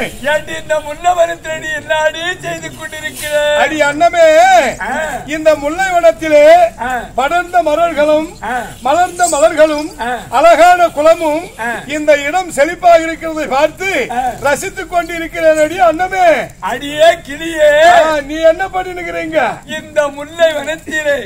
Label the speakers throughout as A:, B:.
A: இந்த முல்லவனத்திலே எல்லாடி செய்து கொண்டிருக்கிற
B: அடி அன்னமே, இந்த முல்லைவனத்திலே படர்ந்த மலர்களும் மலர்ந்த மலர்களும் அழகான குளமும் இந்த இடம் செழிப்பாக இருக்கிறதை பார்த்து ரசித்துக் கொண்டிருக்கிறேன் அடி அன்னமே.
A: அடியே கிளியே,
B: நீ என்ன பண்ணிருக்கிறீங்க?
A: இந்த முல்லை வனத்திலே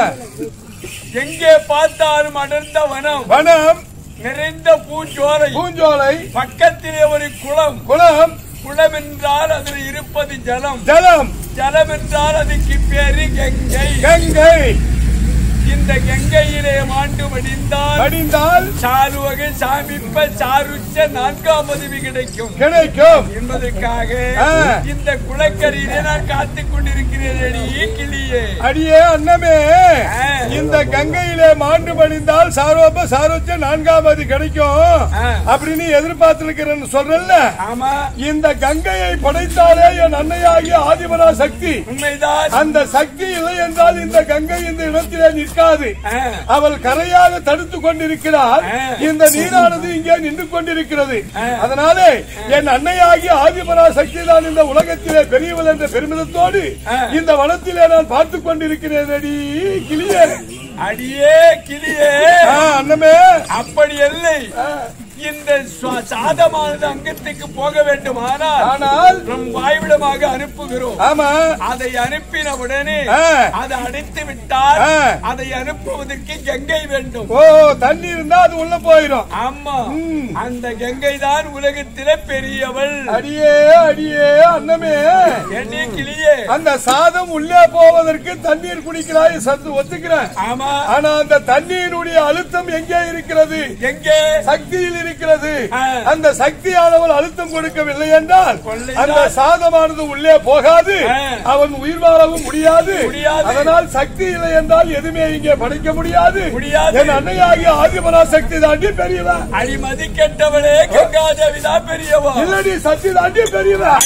A: எங்கே பார்த்தாலும் அடர்ந்த வனம்,
B: வனம்
A: நிறைந்த பூஞ்சோலை,
B: பூஞ்சோலை
A: பக்கத்திலே ஒரு குளம்,
B: குளம்,
A: குளம் என்றால் அதில் இருப்பது ஜலம்,
B: ஜலம்,
A: ஜலம் என்றால் அதுக்கு பேரு கங்கை,
B: கங்கை.
A: இந்த கங்கையிலே மாண்டு வடிந்தால் சாருவகை சாமிப்ப சாருச்ச 4ஆம் பதவி கிடைக்கும் என்பதற்காக இந்த குளக்கரையிலே நான் காத்துக் கொண்டிருக்கிறேன் அடியே கிளியே.
B: அடியே அன்னமே, இந்த கங்கையிலே மாண்டு வடிந்தால் சாருவப்ப சாருச்ச 4ஆம் பதவி கிடைக்கும் அப்படின்னு எதிர்பார்த்திருக்கிறேன்னு சொல்றல்ல.
A: ஆமா,
B: இந்த கங்கையை படைத்தாலே என் அன்னையாகிய ஆதிபரா சக்தி.
A: உண்மைதான்.
B: அந்த சக்தி இல்லை என்றால் இந்த கங்கை இந்த இடத்திலே நிற்காது. அவள் கரையாக தடுத்துக் கொண்டிருக்கிறார். இந்த நீரானது இங்கே நின்று கொண்டிருக்கிறது. அதனாலே என் அன்னையாகிய ஆதிபரா சக்தி தான் இந்த உலகத்திலே பெரியவள் என்ற பெருமிதத்தோடு இந்த வனத்திலே நான் பார்த்துக் கொண்டிருக்கிறேன் அடி கிளியே.
A: அடியே கிளியே
B: அன்னமே,
A: அப்படி இல்லை. இந்த சாதமானது அங்கத்துக்கு போக வேண்டுமானால் நம் வாய்விடமாக அனுப்புகிறோம்.
B: ஆமா,
A: அதை அனுப்பின உடனே அதை அடைத்து விட்டால் அதை அனுப்புவதற்கு கங்கை வேண்டும்.
B: ஓ, தண்ணி இருந்தா அது உள்ள போயிடும்.
A: ஆமா, அந்த கங்கை தான் உலகத்திலே பெரியவள்.
B: அடியே அடியே அன்னமே,
A: என்ன கிளியே,
B: அந்த சாதம் உள்ளே போவதற்கு தண்ணீர் குடிக்கிறாய் சத்து ஒத்துக்கிறேன்.
A: ஆமா,
B: ஆனா அந்த தண்ணீருடைய அழுத்தம் எங்கே இருக்கிறது?
A: எங்கே?
B: சக்தியில் இருக்கிறது. அந்த சக்தியானவள் அழுத்தம் கொடுக்கவில்லை என்றால் அந்த சாதமானது உள்ளே போகாது, அவன் உயிர் வாழவும் முடியாது. அதனால் சக்தி இல்லை என்றால் எதுவுமே இங்கே படைக்க முடியாது. என் அன்னையாகிய ஆதிபரா சக்தி தாண்டி பெரியவா.
A: அடிமதி கெட்டவளே கங்காதேவி தான் பெரியவா.
B: இல்லடி, சக்தி தாண்டி பெரியவா.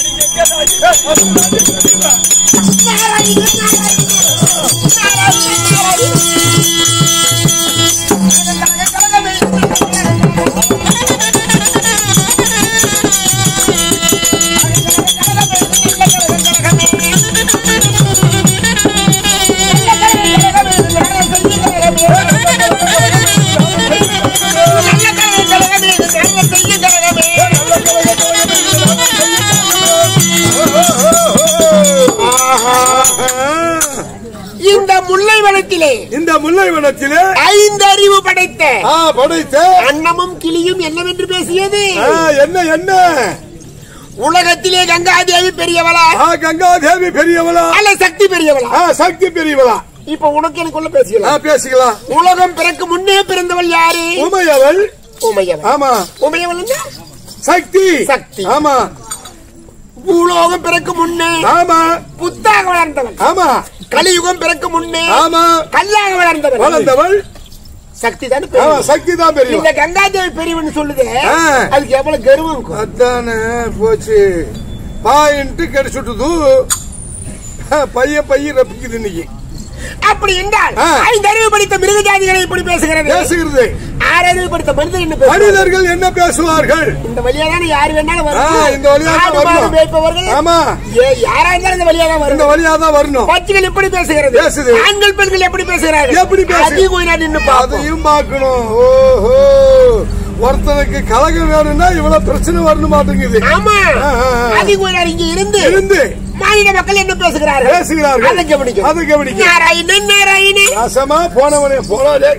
B: இந்த முல்லைவனத்திலே 5 அறிவு படைத்த அன்னமும் கிளியும் என்னவென்று பேசியது? என்ன உலகத்திலே கங்காதேவி பெரியவளா? கங்காதேவி பெரியவளா அல்ல சக்தி பெரியவளா? சக்தி பெரியவளா. இப்ப உனக்கு எனக்குள்ள பேசிக்கலாம். உலகம் பிறக்கு முன்னே பிறந்தவள் யாரு? உமையவள். உமையவள். ஆமா, உமையவள் சக்தி. சக்தி. ஆமா. பூலோகம் பிறக்கு முன்னே ஆமா புத்தாக வளர்ந்தவள். ஆமா. கலியுகம் பிறக்கு முன்னே ஆமா கல்லாக வளர்ந்தவள் சக்தி தான். சக்தி தான் பெரியவள். இந்த கங்காதேவி பெரியவன் சொல்லுது, அதுக்கு எவ்வளவு கர்வம். அதானே போச்சு, பாயிண்ட் கிடைச்சுட்டுது, பையன் ரப்பிக்குது இன்னைக்கு. அப்படி என்றால் 5 அறிவு படித்த மிருக ஜாதிகளை இப்படி பேசுகிறது. 6 அறிவு படித்த மனிதர்கள் என்ன பேசுவார்கள்? இந்த வழியா தான் யார் வேணாலும் வரணும். இந்த வழியா தான் வரணும். ஆமா, யாரா இருந்தாலும் இந்த வழியா தான் வரணும். இந்த வழியா தான் வரணும். பச்சைகள் எப்படி பேசுகிறது? ஆண்கள் பெண்கள் எப்படி பேசுகிறார்கள்? எப்படி பேசுகிறார்கள்? அதையும் பார்க்கணும். ஓஹோ, ஒருத்தனுக்கு கலகம் வேணும்னா இவ்வளவு பிரச்சனை வரணும் மாட்டேங்குது. ஆமா, அதிகம் இங்க இருந்து மாநில மக்கள் என்ன பேசுகிறார்கள்? அதை கவனிக்க. நாராயணன் ராசமா போனவனே போனாலே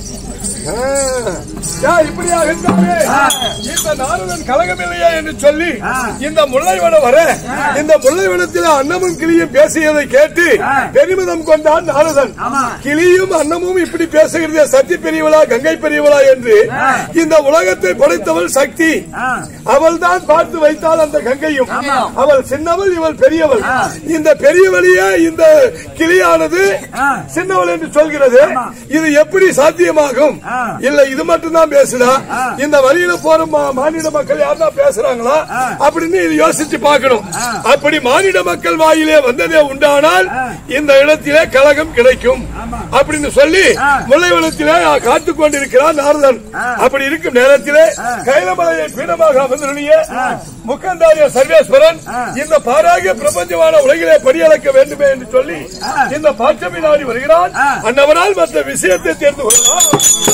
B: இப்படியாக இருந்தாலே இந்த நாரதன் கலகமில்லையா என்று சொல்லி இந்த முல்லைவனம் வர இந்த முல்லைவனத்தில் அன்னமும் கிளியும் பேசியதை கேட்டு பெருமிதம் கொண்டான் நாரதன். கிளியும் அன்னமும் இப்படி பேசுகிறதே, சக்தி பெரியவளா கங்கை பெரியவளா என்று. இந்த உலகத்தை படைத்தவள் சக்தி, அவள் தான் பார்த்து வைத்தாள் அந்த கங்கையும். அவள் சின்னவள், இவள் பெரியவள். இந்த பெரியவளையே இந்த கிளியானது சின்னவள் என்று சொல்கிறது. இது எப்படி சாத்தியமாகும்
C: இல்ல இது மட்டும் தான் பேசுதா, இந்த வழியில போற மாநில மக்கள் யாருன்னா பேசுறாங்களா அப்படின்னு இது யோசிச்சு பார்க்கணும். அப்படி மாநில மக்கள் வாயிலே வந்ததே உண்டானால் இந்த இடத்திலே கலகம் கிடைக்கும் அப்படின்னு சொல்லி முல்லைவனத்திலே காத்துக் கொண்டிருக்கிறார் நாரதன். அப்படி இருக்கும் நேரத்திலே கைலமலையை பீடமாக அமர்ந்திருந்த முக்கந்தாரிய சர்வேஸ்வரன் இந்த பாராகிய பிரபஞ்சமான உலகிலே படியளக்க வேண்டுமே என்று சொல்லி இந்த பாச்சமி நாடி வருகிறான். அன்னவரால் மற்ற விஷயத்தை தெரிந்து கொள்ளலாம்.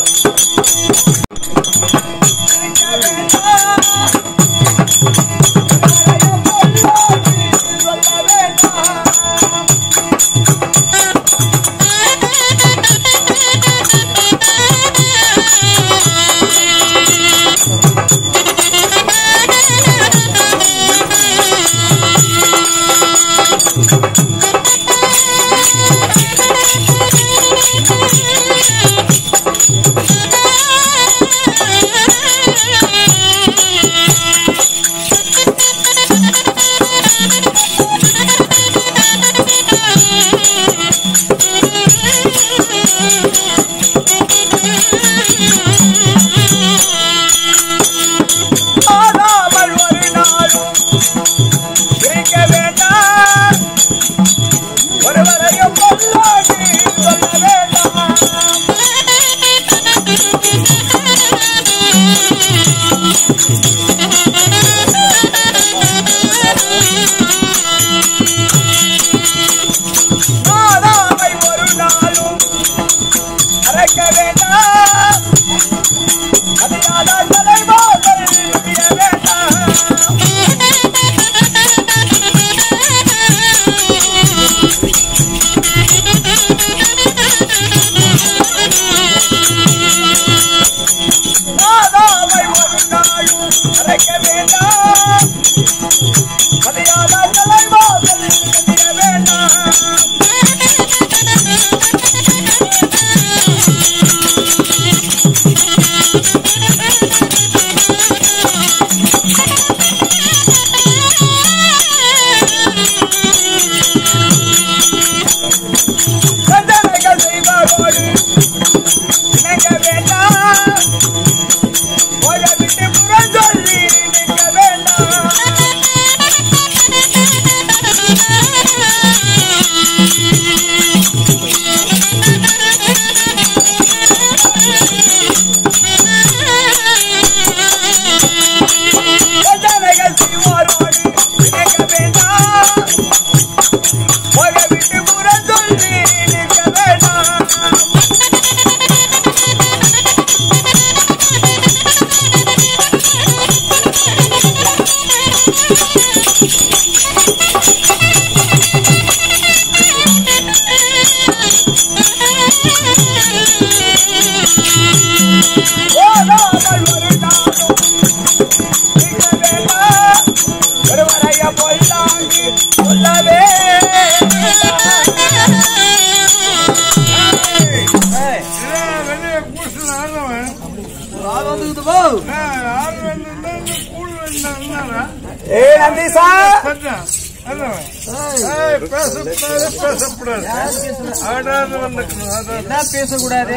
A: பேசக்கூடாது.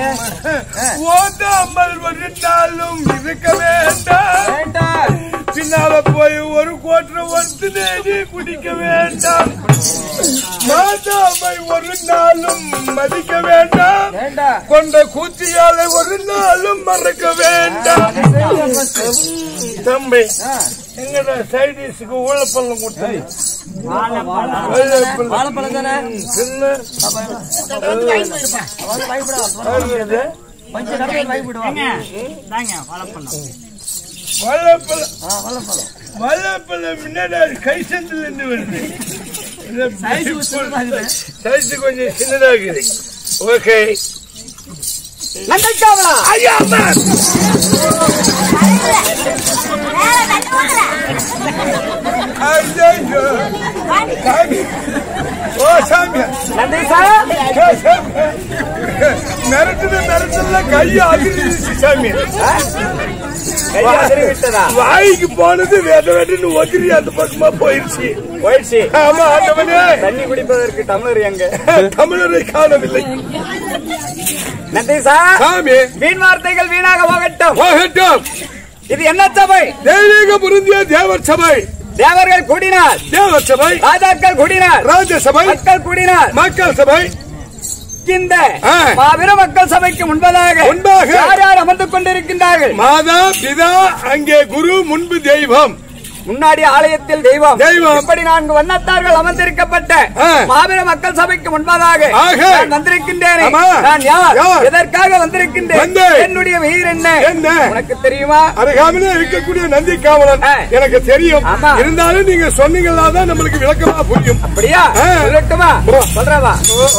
C: ஓதாமல் இருந்தாலும் இருக்க வேண்டாம், பின்னால போய் ஒரு கோட்டை ஒருத்து நேடி குடிக்க வேண்டாம், மாதாமை ஒரு நாளும் மதிக்க வேண்டாம், கொண்ட கூத்தியாலை ஒரு நாளும் மறக்க வேண்டாம். தம்பி எங்கடா சைடிஸுக்கு ஊழப்பள்ளம் கொடுத்தது
A: வாழைப்பழம் தானே
C: வாழைப்பழம் முன்னாடி கை சந்தில இருந்து வருது, சைஸ் கொஞ்சம் சின்னதாகுது. ஓகே ஐயா மிரட்டுல கையை அகிர்ந்துச்சு சாமி. வாய்க்கு போனது வேத வேண்டுன்னு ஒதிரி அந்த பக்கமா போயிடுச்சு. ஆமா ஆண்டவனே,
B: தண்ணி குடிப்பதற்கு டம்ளர் எங்க?
C: தமிழரை காணவில்லை.
B: நன்றி சாமி. வீண் வார்த்தைகள் வீணாக போகட்டும். இது என்ன சபை?
C: தெய்வீக பொருந்திய தேவர் சபை.
B: தேவர்கள் கூடினார்
C: தேவர் சபை,
B: ராஜாக்கள் கூடினார்
C: ராஜ்யசபை,
B: மக்கள் கூடினார் மக்கள்
C: சபை.
B: இந்த மாபெரும் மக்கள் சபைக்கு முன்பதாக யார் யார் அமர்ந்து கொண்டிருக்கின்றார்கள்?
C: மாதா பிதா, அங்கே குரு, முன்பு தெய்வம்,
B: முன்னாடி ஆலயத்தில் தெய்வம். இப்படி 4 வண்ணத்தார்கள் அமர்ந்திருக்கப்பட்ட மாபெரும் மக்கள் சபைக்கு முன்பதாக நான் வந்திருக்கின்றேன். நான் யார், எதற்காக வந்திருக்கின்றேன், என்னுடைய பெயர் என்ன உனக்கு தெரியுமா?
C: அருகாமையிலே இருக்கக்கூடிய நந்தி காவலன் எனக்கு தெரியும். இருந்தாலும் நீங்க சொன்னீங்களா தான் நம்மளுக்கு விளக்கமா புரியும்.
B: அப்படியா? சொல்லட்டுமா? சொல்றவா.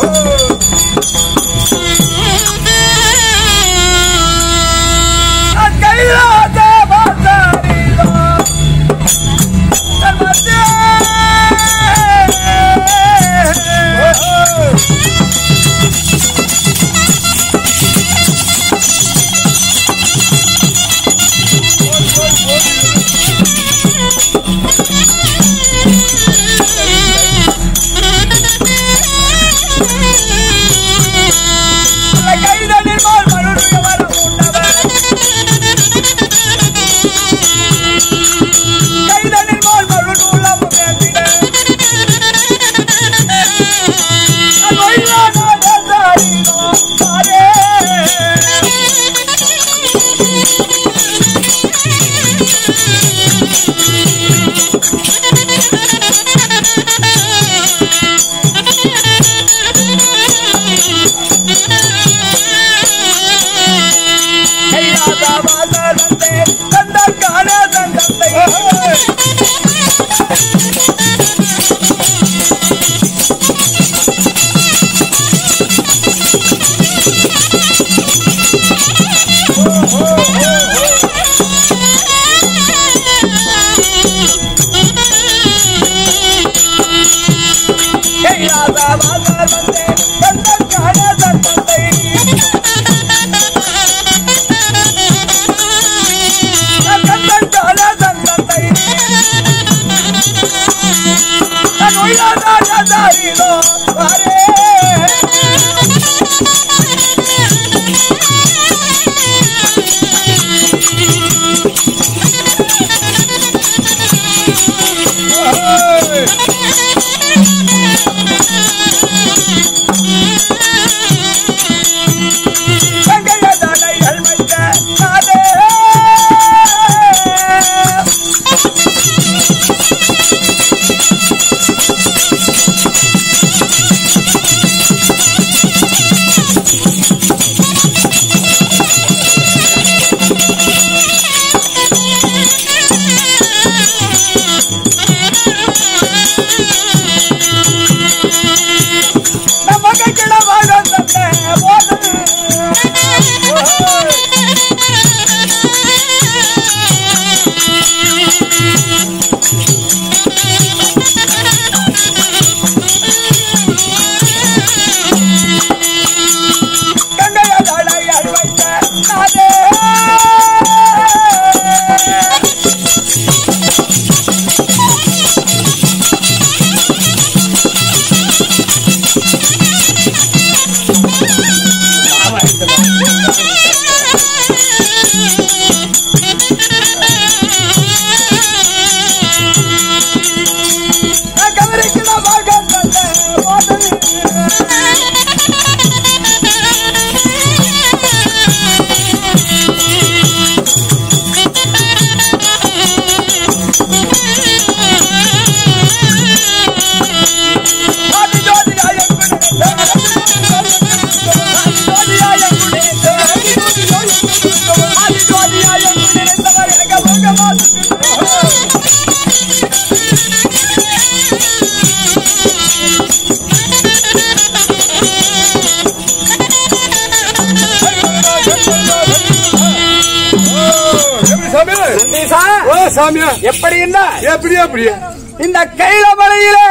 B: எப்படி
C: எப்படி
B: இந்த கைலமலையிலே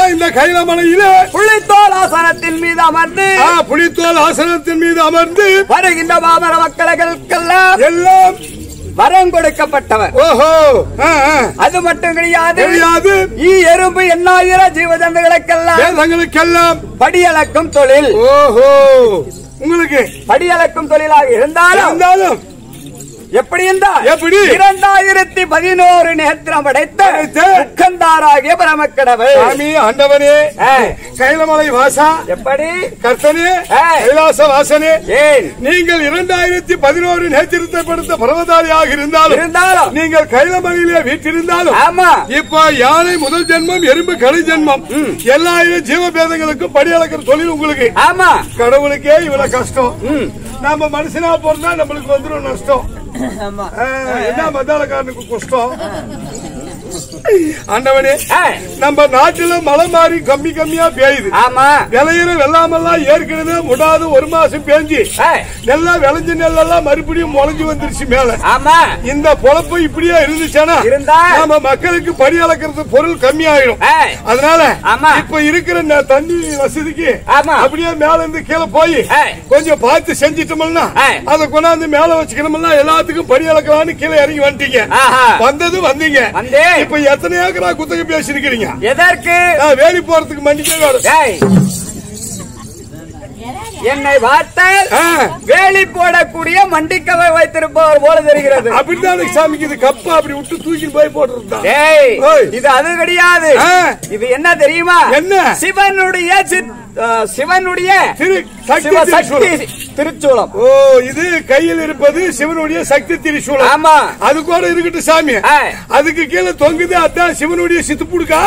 C: புலித்தோல் ஆசனத்தின் மீது அமர்ந்து
B: வருகின்ற மாமர மக்களுக்கெல்லாம்
C: எல்லாம்
D: வரம் கொடுக்கப்பட்டவர்.
C: ஓஹோ,
D: அது மட்டும் கிடையாது. எறும்பு எண்ணாயிரம் ஜீவஜந்துகளுக்கெல்லாம் படியளக்கும் தொழில்.
C: ஓஹோ, உங்களுக்கு
D: படியளக்கும் தொழிலாக இருந்தாலும் எப்படி என்றால் 2011 நேத்திரம் படைத்த முக்கந்தாராகிய பரமக்கடவுள்
C: சாமி ஆண்டவனே, கைலமலை வாசா,
D: எப்படி
C: கர்த்தனே, கைலாச வாசனே, நீங்கள் 2011 நேத்திரத்தை படுத்த பரமதாரியாக இருந்தாலும் நீங்கள் கைலமலையிலே வீட்டிருந்தாலும் இப்ப யானை முதல் ஜென்மம், எறும்பு கடை ஜென்மம், எல்லா ஜீவபேதங்களுக்கும் படியளக்கிற தொழில் உங்களுக்கு.
D: ஆமா,
C: கடவுளுக்கே இவ்வளவு கஷ்டம். நம்ம மனுஷனா போறதா நம்மளுக்கு வந்துடும் நஷ்டம். என்ன மதாலக்காரனுக்கு கஷ்டம். ஆண்டவனே, நம்ம நாட்டுல மழை மாறி கம்மியா பெய்யுது. விளையிற வெள்ளாமெல்லாம் ஏற்கனவே முடாது ஒரு மாசம் பேஞ்சு நெல்லா விளைஞ்ச நெல்லாம் மறுபடியும் முளைஞ்சு வந்துருச்சு மேல. இந்த பொழப்பு இப்படியே இருந்துச்சுன்னா நம்ம மக்களுக்கு படி அளக்கிறது பொருள் கம்மியாயிடும். அதனால இப்ப இருக்கிற தண்ணி வசதிக்கு அப்படியே மேல இருந்து கீழே போய் கொஞ்சம் பார்த்து செஞ்சிட்டோம்னா அதை கொண்டாந்து மேல வச்சுக்கணும்னா எல்லாத்துக்கும் படி அளக்கலாம்னு கீழே இறங்கி வந்துட்டீங்க. வந்தீங்க. இப்ப எத்தனை ஏக்கரா குத்தகை பேசிருக்கீங்க?
D: எதற்கு?
C: வேலி போறதுக்கு மண்டிக்கே வேணும்.
D: என்னை பார்த்தால் வேலி போடக்கூடிய மண்டிக்கவை வைத்திருப்பவர் போல தெரிகிறது.
C: அப்படிதான் சாமிக்கு இது கப்பா அப்படி விட்டு தூக்கி போய் போட்டுருந்தா.
D: இது அது கிடையாது. இது என்ன தெரியுமா?
C: என்ன?
D: சிவனுடைய சக்தி திருச்சூலம்.
C: ஓ, இது கையில் இருப்பது சிவனுடைய சக்தி திரிசூலம்.
D: ஆமா,
C: அது கூட இருக்கட்டும் சாமி. அதுக்கு கீழே தொங்குது, அதான் சிவனுடைய சித்துப்புடுக்கா.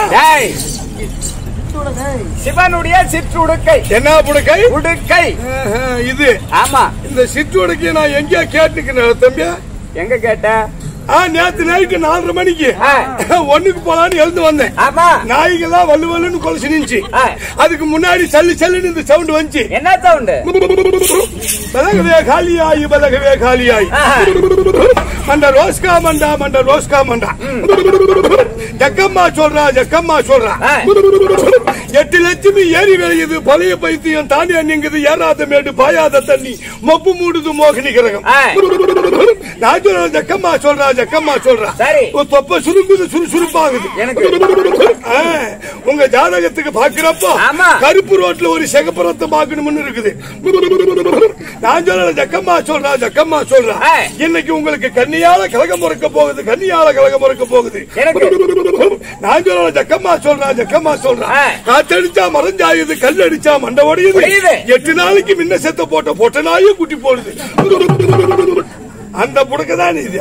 D: சிவனுடைய சிற்றுடுக்கை.
C: என்ன புடுக்கை?
D: உடுக்கை.
C: இது
D: ஆமா,
C: இந்த சிற்றுடுக்கை நான் எங்கேயா கேட்டுக்கிறேன் தம்பி.
D: எங்க கேட்ட?
C: நேத்து நைட்டு 4:30 மணிக்கு ஒண்ணுக்கு போலான்னு எழுந்து வந்தேன். நாய்கெல்லாம் வல்லுன்னு கொலைச்சு நின்ச்சு. அதுக்கு முன்னாடி சல்லுன்னு இந்த சவுண்ட் வந்துச்சு.
D: என்ன சவுண்ட்?
C: பலகவே காலியாயி, பலகவே காலியாயி, மண்ட ரோஸ்கா மண்டா ஜக்கம்மா சொல்றா. 8 லட்சுமி ஏறி விளையுது, பழைய பைத்தியம் தாண்டி அண்ணிங்குது, ஏறாத மேடு பாயாத தண்ணி, மொப்பு மூடுது மோகினி கிரகம். நான் சொல்ற ஜக்கம்மா சொல்றா. தொப்ப சுருங்குது, சுறுசுறுப்பாகுது. உங்க ஜாதகத்துக்கு பாக்குறப்போ கருப்பு ரோட்ல ஒரு சிகப்புறத்தை பாக்கணும்னு இருக்குது. நான் சொல்ற ஜக்கம்மா சொல்றா. இன்னைக்கு உங்களுக்கு கன்னியால கலகம் பிறக்க போகுது. நான் சொல்ற ஜக்கம்மா சொல்றா. காத்தடிச்சா மறைஞ்சாயுது, கல் அடிச்சா மண்டை உடையுது. 8 நாளைக்கு முன்ன செத்த போட்ட நாயும் குட்டி போடுது. அந்த புடுக்கதான் இது.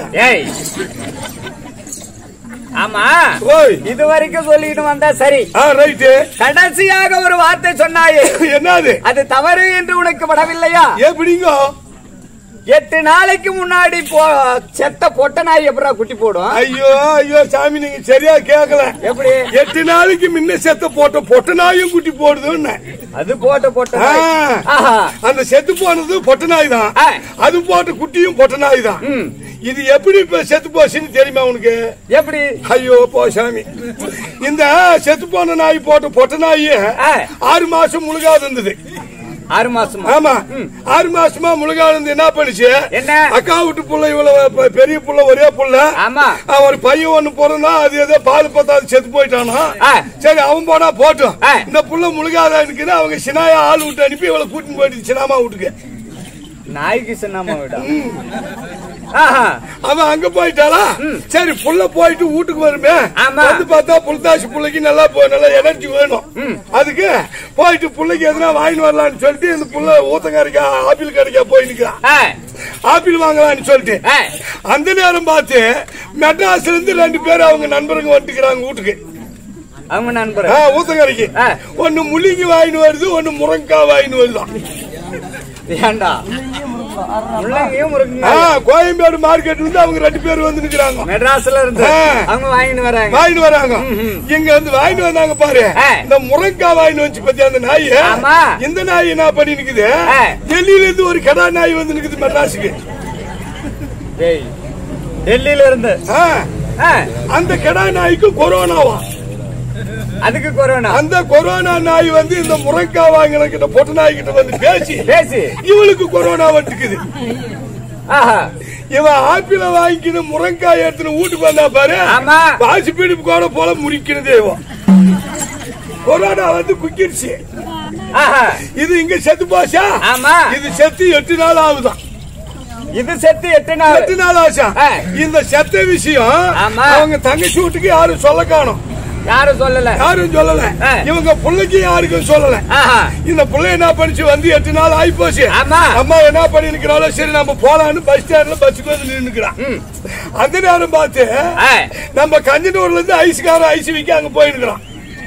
D: ஆமா, இது வரைக்கும் சொல்லிட்டு வந்தா சரி.
C: ரைட்டு.
D: கடைசியாக ஒரு வார்த்தை சொன்னாயே,
C: என்னது?
D: அது தவறு என்று உனக்கு படவில்லையா?
C: எப்படிங்க?
D: 8 நாளைக்கு முன்னாடி செத்த பொட்ட நாய் எப்படா குட்டி போடும்?
C: ஐயோ சாமி, நீங்க சரியா கேட்கல. எப்படி? 8 நாளைக்கு முன்ன செத்த பொட்ட நாயும் குட்டி போடுதுன்னு.
D: அது போட்ட
C: அந்த செத்து போனது பொட்ட நாய் தான், அது போட்ட குட்டியும் பொட்ட நாய் தான். இது எப்படி இப்ப செத்து போச்சுன்னு தெரியுமா உனக்கு?
D: எப்படி?
C: ஐயோ போ சாமி, இந்த செத்து போன நாய் போட்ட பொட்ட நாய் 6 மாசம் முழுகாது இருந்தது.
D: 6 மாசம்?
C: ஆமா, 6 மாசமா முழுகாது இருந்து என்ன பண்ணுச்சு?
D: என்ன?
C: அக்கா விட்டு புள்ள, இவ்வளவு பெரிய புள்ள, ஒரே புள்ள.
D: ஆமா,
C: ஒரு பையன் ஒண்ணு போறா, அது ஏதோ பால் பத்தாது செத்து போயிட்டானா. சரி, அவன் போனா போட்டோம். இந்த புள்ள முழுகாத இருக்குன்னு அவங்க சினாயா ஆள் விட்டு அனுப்பி இவளை கூட்டின்னு போயிட்டு சினாமா வீட்டுக்கு.
D: நாய்க்கு சின்னாமா விட
C: அவன் அங்க போயிட்டாளா? சரி, புள்ள போயிட்டு வீட்டுக்கு வருமே. வந்து பார்த்தா புல்தாசி புள்ளைக்கு நல்லா எனர்ஜி வேணும். அதுக்கு போயிட்டு புள்ளைக்கு எதுனா வாங்கி வரலான்னு சொல்லிட்டு இந்த புள்ள ஊத்தக்காரிக்கா ஆப்பிள் கடைக்கா போய் நிக்கிறான். ஆப்பிள் வாங்கலான்னு சொல்லிட்டு அந்த நேரம் பார்த்து மெட்ராஸ்ல இருந்து 2 பேர் அவங்க நண்பருங்க வந்துக்கிறாங்க வீட்டுக்கு.
D: அவங்க நண்பர்
C: ஊத்தக்காரிக்கு ஒண்ணு முள்ளிங்க வாங்கிட்டு வருது, ஒண்ணு முருங்கா வாங்கிட்டு வருதான்.
D: ஏண்டா
C: கோயம்பேடு மார்க்கெட்ல இருந்து அவங்க 2 பேர் வந்து நிக்கிறாங்க.
D: மெட்ராஸ்ல இருந்து அவங்க வாங்கிட்டு வராங்க.
C: இங்க வந்து வாங்கிட்டு வந்தாங்க பாரு. இந்த முருங்கா வாங்கிட்டு வந்து பத்தி அந்த நாய், இந்த நாய் என்ன பண்ணி நிக்குது? டெல்லியில இருந்து ஒரு கடா நாய் வந்து நிக்குது மெட்ராஸுக்கு.
D: டெல்லியில இருந்து
C: அந்த கடா நாய்க்கு கொரோனாவா?
D: அதுக்கு கொரோனா.
C: அந்த கொரோனா நாய் வந்து இந்த முருங்கா வாங்கின பொட்ட நாய் கிட்ட வந்து பேசி இவளுக்கு கொரோனா வந்துக்குது. இவன் ஆப்பிள வாங்கிக்கணும் முருங்காய் எடுத்துன்னு வீட்டுக்கு வந்தா பாரு வாசி பீடு கூட போல முடிக்கணும் தெய்வம். கொரோனா வந்து குக்கிருச்சு. இது இங்க செத்து போச்சா? இது செத்து 8 நாள் ஆகுதான்.
D: இது செத்து 8 நாள்
C: ஆச்சா? இந்த செத்த விஷயம் அவங்க தங்கச்சி வீட்டுக்கு யாரும் சொல்ல காணும்.
D: யாரும் சொல்லல.
C: இவங்க பிள்ளைக்கு யாருக்கும் சொல்லல. இந்த பிள்ளை என்ன பண்ணிச்சு வந்து 8 நாள் ஆகி போச்சு. அம்மா என்ன பண்ணி நிக்கிறாளோ சரி நம்ம போலான்னு பஸ் ஸ்டாண்ட்ல பஸ்ஸுக்கு வந்து நின்னுக்கிறான். அந்த நேரம் பார்த்து நம்ம கஞ்சனூர்ல இருந்து ஐஸ்காரன் ஐஸ் விக்க அங்க போயிருக்கிறான்.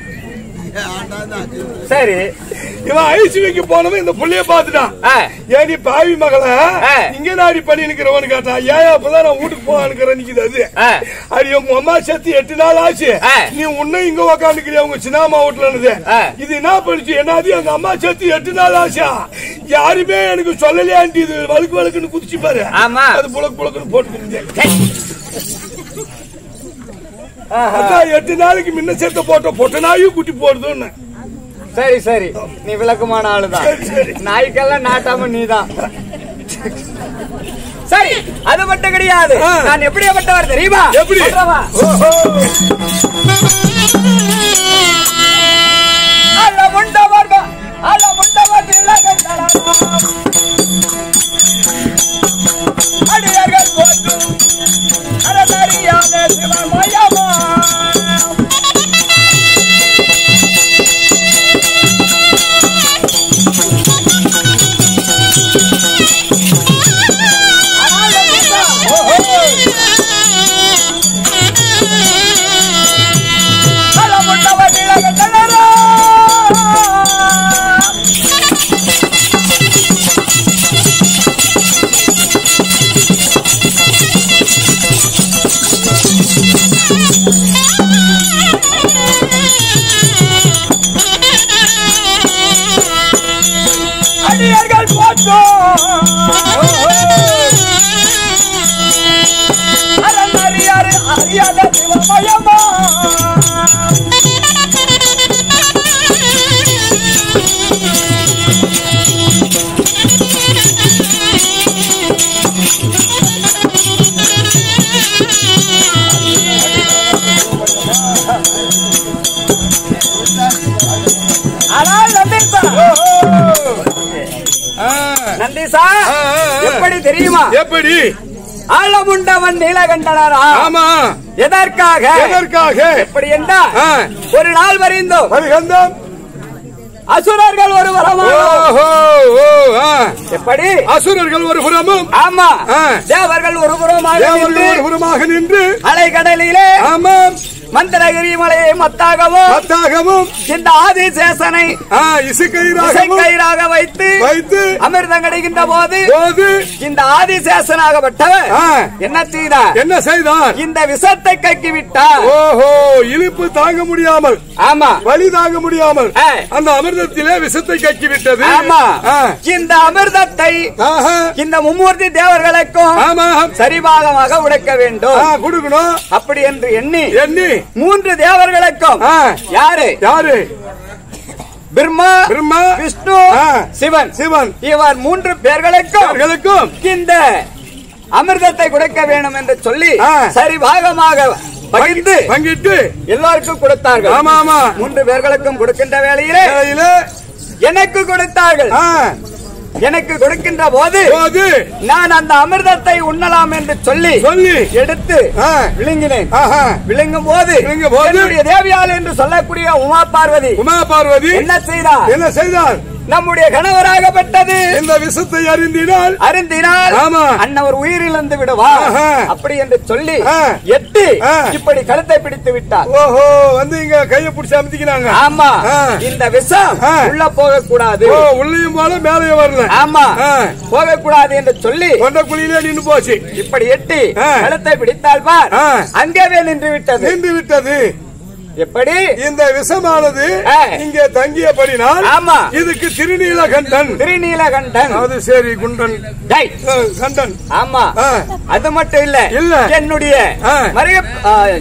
D: சரி
C: இவன் ஐஸ் வைக்க போனவன் இந்த புள்ளைய பாத்துட்டான். ஏடி பாவி மகள இங்க நாடி பண்ணி நிக்கிறவனு கேட்டான். ஏன் அப்பதான் நான் வீட்டுக்கு போவான்னு நிக்குது. அது அது உங்க அம்மா சேர்த்து 8 நாள் ஆச்சு. நீ உன்னை இங்க உக்காந்துக்கிறிய உங்க சின்னாமா வீட்டுல. இது என்ன பண்ணிச்சு என்னது எங்க அம்மா சேர்த்து 8 நாள் ஆச்சா? யாருமே எனக்கு சொல்லலையாண்டி. இது வழுக்கு வழுக்குன்னு குதிச்சு பாரு. அது புழக்கு புழக்குன்னு போட்டு 8 நாளைக்கு முன்ன சேர்த்த பொட்ட நாயும் குட்டி போடுதுன்னு.
D: சரி சரி நீ விளக்கமான ஆளுதான். நாய்க்கெல்லாம் நாட்டாம நீதான். சரி அது மட்டும் கிடையாது. நான் எப்படியாப்பட்டவர் தெரியுமா?
C: எப்படி?
D: நந்தீசா எப்படி தெரியுமா?
C: எப்படி?
D: ஆளமுண்டவன் நீலகண்டனாரா?
C: ஆமா.
D: எதற்காக? எப்படி என்றால் ஒரு நாள் வரைந்தோம் அசுரர்கள் ஒரு புறமும். எப்படி?
C: அசுரர்கள் ஒரு புறமும்.
D: ஆமா. தேவர்கள் ஒரு புறமாக
C: நின்று
D: அலைக்கடலிலே
C: ஆமா
D: மந்திரகிரி மலையை மத்தாகவும் இந்த ஆதிசேஷனை இசைக்கயிறாக வைத்து அமிர்தம் கிடைக்கின்ற போது இந்த ஆதிசேஷனாகப்பட்டவர் என்ன செய்தார்? இந்த விஷத்தை கக்கி விட்டார்.
C: ஓஹோ, இழுப்பு தாங்க முடியாமல்,
D: ஆமா,
C: வலி தாங்க முடியாமல் அந்த அமிர்தத்திலே விஷத்தை கக்கி விட்டது.
D: ஆமா. இந்த அமிர்தத்தை இந்த மும்மூர்த்தி தேவர்களுக்கும் சரிபாகமாக உடைக்க வேண்டும்,
C: கொடுக்கணும்.
D: அப்படி என்று எண்ணி 3 தேவர்களுக்கும் யாரு? பிரம்மா, விஷ்ணு, சிவன் இவர் 3 பேர்களுக்கும் இந்த அமிர்தத்தை கொடுக்க வேண்டும் என்று சொல்லி சரிபாகமாக பங்கிட்டு எல்லாருக்கும் கொடுத்தார்கள். 3 பேர்களுக்கும் கொடுக்கின்ற வேளையிலே எனக்கு கொடுத்தார்கள். எனக்கு கொடுக்கின்ற போது நான் அந்த அமிர்தத்தை உண்ணலாம் என்று சொல்லி எடுத்து விழுங்கினேன். விழுங்கும் போது என்னுடைய தேவியால் என்று சொல்லக்கூடிய உமா பார்வதி என்ன செய்தார்? நம்முடைய கணவராகப்பட்டது இந்த விஷத்தை அருந்தினால் அன்னவர் உயிரிழந்து விடுவார் அப்படி என்று சொல்லி எட்டி இப்படி கழுத்தை பிடித்து விட்டார்.
C: ஓஹோ, வந்து இங்க கையை பிடிச்சு அமுத்திக்கிறாங்க.
D: ஆமா, இந்த விஷம் உள்ள போக கூடாது,
C: உள்ளேயும் போல மேலேயும் வரல.
D: ஆமா, போக கூடாது என்று சொல்லி
C: கொண்ட குழியிலே நின்று போச்சு.
D: இப்படி எட்டி கழுத்தை பிடித்தால் பார், அங்கேயே நின்று விட்டது. எப்படி? இந்த விஷமானது இங்கே தங்கியபடினால் ஆமா இதுக்கு திருநீலகண்டன்
C: அது சரி குண்டன் கண்டன்.
D: ஆமா, அது மட்டும் இல்ல என்னுடைய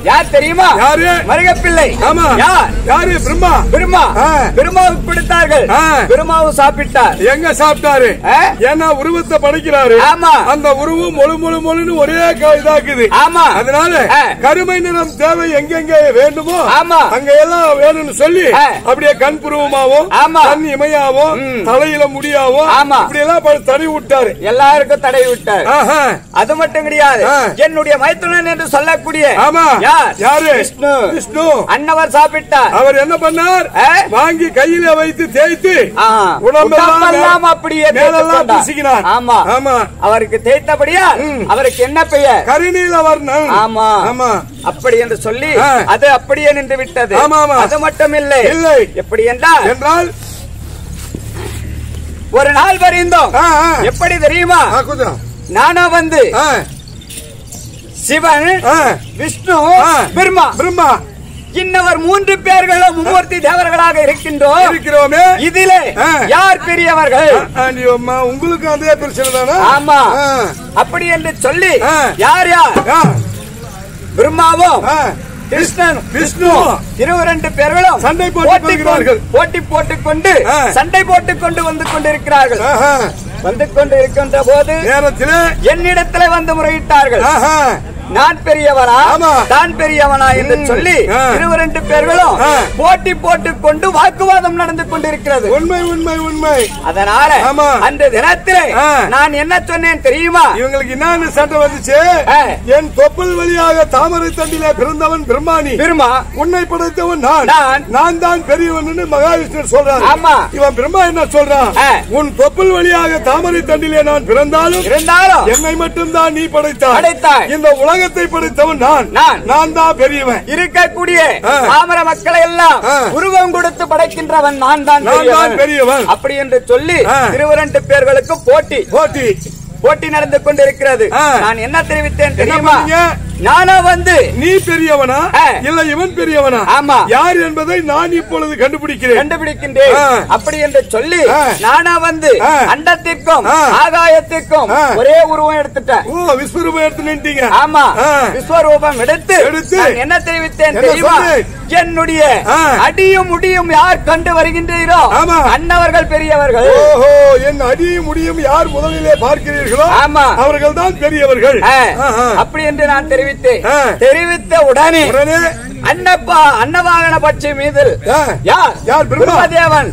D: யார் தெரியுமா?
C: யாரு?
D: மருகப்பிள்ளை.
C: ஆமா. யாரு? பிரம்மா.
D: பிரம்மா. பிரம்மாவுக்கு கொடுத்தார்கள். பிரம்மாவும் சாப்பிட்டார்.
C: எங்க சாப்பிட்டாரு? ஏன்னா உருவத்தை படைக்கிறாரு.
D: ஆமா.
C: அந்த உருவம் மொழு ஒரே இதாக்குது.
D: ஆமா.
C: அதனால கருமை நிறம் தேவை எங்கெங்க வேண்டுமோ அங்க எல்லாம் வேணும்னு சொல்லி அப்படியே கண் புருவமாவும் கண் இமையாவும் தலையில முடியாவும் இப்படி எல்லாம் தடை விட்டாரு.
D: எல்லாருக்கும் தடை விட்டார். அது மட்டும் கிடையாது, என்னுடைய மைத்துனன் என்று சொல்லக்கூடிய
C: யாரு?
D: விஷ்ணு.
C: விஷ்ணு
D: அன்னவர் சாப்பிட்டார்.
C: அவர் என்ன பண்ணார்? வாங்கி கையில வைத்து தேய்த்து
D: உடம்பெல்லாம் அப்படியே
C: பூசிக்கினார்.
D: ஆமா.
C: ஆமா.
D: அவருக்கு தேய்த்தபடியா அவருக்கு என்ன பெயர்?
C: கருநீல வர்ணம்.
D: ஆமா.
C: ஆமா.
D: அப்படி என்று சொல்லி அது அப்படியே நின்று விட்டது. அது மட்டும் இல்லை. எப்படி என்றால் ஒரு நாள் வரைந்தோம். எப்படி தெரியுமா? நானும் வந்து சிவன், விஷ்ணு, பிரம்மா இன்னவர் 3 பேர்களும் மும்மூர்த்தி தேவர்களாக இருக்கிறோமே. இதிலே யார் பெரியவர்கள்?
C: உங்களுக்கு அதே பிரச்சனை தானே?
D: ஆமா. அப்படி என்று சொல்லி யார் பிரம்மாவும் விஷ்ணு 2 பேர்களும்
C: சண்டை போட்டி
D: போட்டுக்கொண்டு சண்டை போட்டுக்கொண்டு வந்து கொண்டிருக்கிறார்கள். வந்து கொண்டு இருக்கின்ற போது
C: நேரத்தில்
D: என்னிடத்துல வந்து முறையிட்டார்கள். நான் பெரியவனா தான் பெரியவனா என்று சொல்லி 2 பேர்களும் போட்டி போட்டுக்கொண்டு வாக்குவாதம் நடந்து கொண்டிருக்கிறது.
C: உண்மை.
D: அதனால அந்த தினத்திலே நான் என்ன சொன்னேன் தெரியுமா?
C: இவங்களுக்கு என்ன சட்டம் வந்துச்சு? என் தொப்புள் வழியாக தாமரை தண்டிலே பிறந்தவன் பிரம்மாணி.
D: பிரம்மா.
C: உன்னை படைத்தவன் நான் தான் பெரியவன் மகாவிஷ்ணு சொல்றான்.
D: ஆமா.
C: இவன் பிரம்மா என்ன சொல்றான்? உன் தொப்புள் வழியாக தாமரை தண்டிலே நான் பிறந்தாலும் என்னை மட்டும் தான் நீ படைத்தாய். இந்த உலகத்தை படைத்தவன் நான் தான் பெரியவன்.
D: இருக்கக்கூடிய பாமர மக்களை எல்லாம் உருவம் கொடுத்து படைக்கின்றவன் நான் தான்
C: பெரியவன்.
D: அப்படி என்று சொல்லி 2 பேர்களுக்கு போட்டி நடந்து கொண்டிருக்கிறது. நான் என்ன தெரிவித்தேன் தெரியுமா? நானா வந்து
C: நீ பெரியவனா இல்ல இவன் பெரியவனா?
D: ஆமா.
C: யார் என்பதை நான் இப்பொழுது
D: கண்டுபிடிக்கின்றேன். அப்படி என்று சொல்லி நானா வந்து அண்டத்திற்கும் ஆகாயத்திற்கும் ஒரே உருவம் எடுத்துட்டேன்.
C: விஸ்வரூபம் எடுத்து நின்றீங்க.
D: ஆமா. விஸ்வரூபம் எடுத்து என்ன தெரிவித்தேன் தெரியுமா? என்னுடைய அடியும் முடியும் யார் கண்டு வருகின்றீரோ அன்னவர்கள் பெரியவர்கள்.
C: என் அடியும் முடியும் யார் முதலிலே பார்க்கிறீர்களோ அவர்கள் தான் பெரியவர்கள்.
D: அப்படி என்று நான் தெரிவித்த உடனே அன்னவாகன பட்சி மீது யார் பிரம்மதேவன்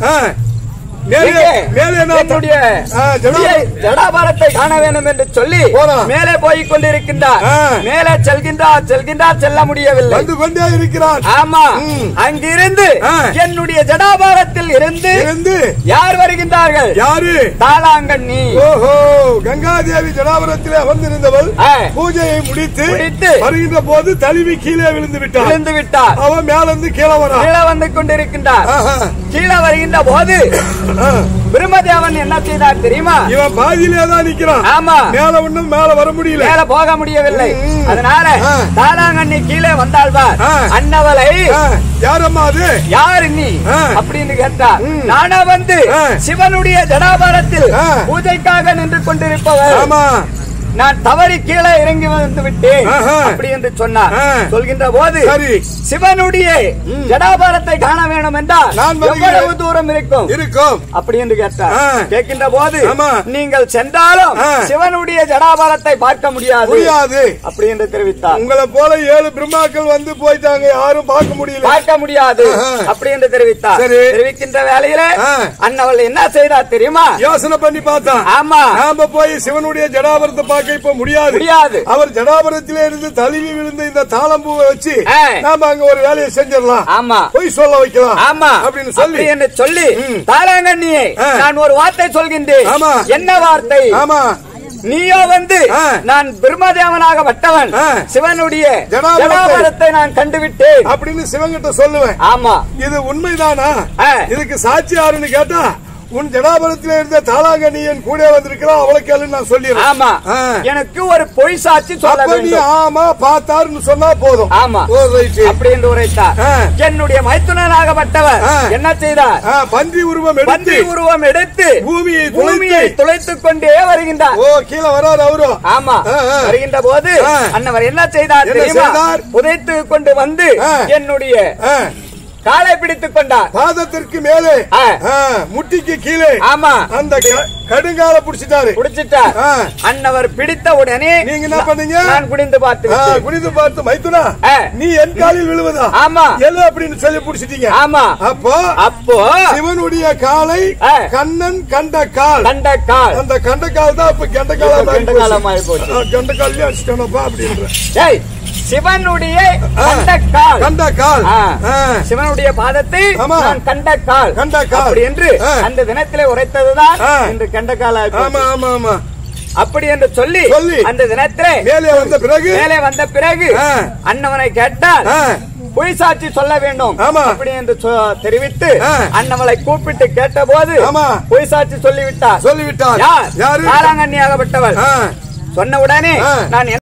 D: ஜடாபாரத்தை காண வேண்டும் என்று சொல்லி மேலே போய் கொண்டிருக்கின்றார். மேலே செல்கின்றார் செல்ல முடியவில்லை.
C: வந்து கொண்டே இருக்கிறார்.
D: ஆமா. அங்கிருந்து என்னுடைய ஜடாபாரத்தில் இருந்து யார் வருகின்றார்கள்?
C: யாரு?
D: தாளாங்கண்ணி.
C: ஓஹோ. கங்காதேவி ஜடாபாரத்தில் அமர்ந்திருந்தவள் பூஜையை முடித்து வருகின்ற போது தழுவி கீழே விழுந்து விட்டார். அவன் மேலிருந்து கீழே வந்து கொண்டிருக்கின்றார். கீழே வருகின்ற போது பிரம்மதேவன் என்ன செய்தார் தெரியுமா? இவன் பாதியிலே தான் நிக்கிறான். ஆமா. மேல வர முடியல, மேல போக முடியவில்லை. அதனால தாளாங்கண்ணி கீழே வந்தாள். அன்னவளை யாரம்மா அது? யாரு நீ அப்படின்னு கேட்டார். நானா வந்து சிவனுடைய ஜடாபாரத்தில் பூஜைக்காக நின்று கொண்டிருப்பவர். ஆமா. நான் தவறி கீழே இறங்கி வந்து விட்டேன் அப்படி என்று சொன்னார். சொல்கின்ற போது சிவனுடைய ஜடாபாரத்தை காண வேண்டும் என்றால் எவ்வளவு தூரம் இருக்கும் அப்படி என்று கேட்டார். கேட்கின்ற போது நீங்கள் சென்றாலும் சிவனுடைய ஜடாபாரத்தை பார்க்க முடியாது அப்படி என்று தெரிவித்தார். உங்களை போல 7 பிரம்மாக்கள் வந்து போயிட்டாங்க, யாரும் பார்க்க முடியாது
D: அப்படி என்று தெரிவித்தார். தெரிவிக்கின்ற வேலையில அண்ணவள் என்ன செய்தார் தெரியுமா?
C: யோசனை பண்ணி பார்த்தான்.
D: ஆமா.
C: நாம போய் சிவனுடைய ஜடாபாரத்தை பார்க்க இப்ப முடியாது. அவர் ஜடாபரத்திலே இருந்து தழுவி விழுந்த இந்த தாளம்பூவை வச்சு நாம அங்க ஒரு வேலையை செஞ்சிடலாம்.
D: ஆமா.
C: போய் சொல்ல வைக்கலாம்.
D: ஆமா. அப்படின்னு சொல்லி தாளாங்கண்ணியை நான் ஒரு வார்த்தை சொல்கின்றேன். என்ன வார்த்தை? ஆமா. நீயோ வந்து நான் பிரம்மதேவனாக வட்டவன், சிவனுடைய ஜடாபாரத்தை நான் கண்டுவிட்டேன் அப்படின்னு சிவன்கிட்ட சொல்லுவேன். ஆமா. இது உண்மைதானா? இதுக்கு சாட்சி யாருன்னு கேட்டா உன் ஜடாபரத்தில் இருந்த தாளாங்கண்ணியன் கூட வந்திருக்கிறான், அவளை கேளு நான் சொல்லிடுறேன். ஆமா. எனக்கு ஒரு பொய் சாட்சி சொல்ல வேண்டும். ஆமா. பார்த்தாருன்னு சொன்னா போதும். ஆமா. அப்படி என்று உரைத்தார். என்னுடைய மைத்துனனாக ஆகப்பட்டவர் என்ன செய்தார்?
C: பன்றி உருவம் எடுத்து
D: பூமியை துளைத்துக் கொண்டே வருகின்றார்.
C: கீழே வராது அவரும்.
D: ஆமா, வருகின்ற போது அன்னவர் என்ன செய்தார் தெரியுமா? புதைத்து கொண்டு வந்து என்னுடைய காலை பிடித்துக் கொண்டார்.
C: பாதத்திற்கு மேலே முட்டிக்கு கீழே.
D: ஆமா,
C: அந்த கடுங்கால புடிச்சிட்டாரு.
D: அன்னவர் பிடித்த உடனே
C: நீங்க என்ன பண்ணீங்க?
D: நான் குனிந்து பார்த்து
C: மைத்துனா நீ என் காலில் விழுவதா?
D: ஆமா,
C: எல்ல அப்படின்னு சொல்லி புடிச்சிட்டீங்க.
D: ஆமா,
C: அப்போ சிவனுடைய காலை கண்ணன் கண்ட கால். அந்த கண்ட கால் தான் இப்ப கண்ட காலமாயி போச்சு. கண்ட காலே அடிச்சிட்டோம்ப்பா அப்படின்ற.
D: சிவனுடைய கண்ட கால், சிவனுடைய பாதத்தை நான் கண்ட கால் அப்படி என்று அந்த தினத்திலே உரைத்ததுதான் இன்று கண்ட காலாய். அப்படி என்று சொல்லி அந்த தினத்திலே மேலே வந்த பிறகு அன்னவனை கேட்டால் பொய் சாட்சி சொல்ல வேண்டும் அப்படி என்று தெரிவித்து அன்னவளை கூப்பிட்டு கேட்ட போது பொய் சாட்சி சொல்லிவிட்டார். தாராங்கண்ணியாகப்பட்டவள் சொன்ன உடனே நான்